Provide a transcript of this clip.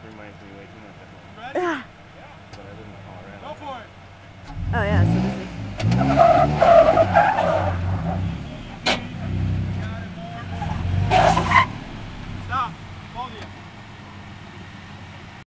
reminds me way too much of home. Yeah.